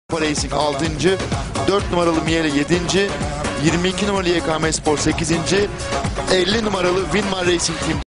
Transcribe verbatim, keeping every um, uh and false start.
Racing altıncı, dört numaralı Miele yedinci, yirmi iki numaralı Y K M Spor sekizinci, elli numaralı Winmar Racing Team